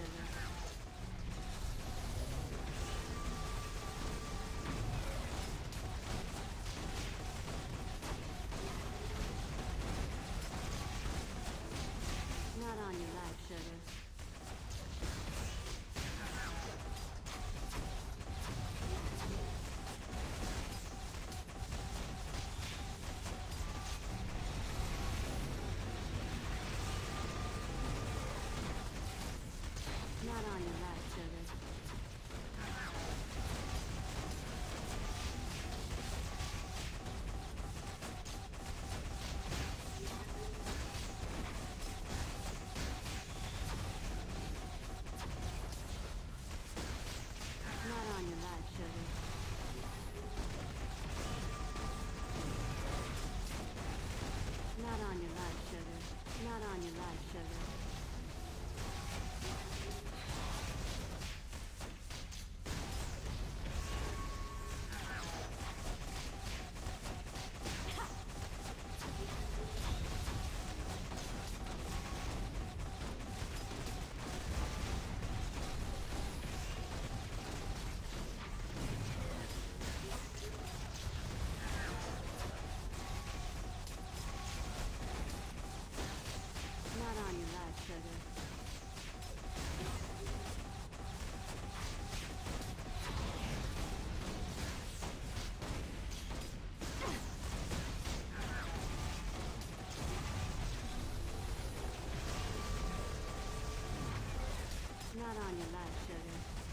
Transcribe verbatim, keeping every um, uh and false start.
sugar. Not on your life, sugar. Not on your life, sugar. Not on your life, sugar. Not on your life, sugar. Not on your life, sugar. Not on your life, sugar. Not on your life, sugar.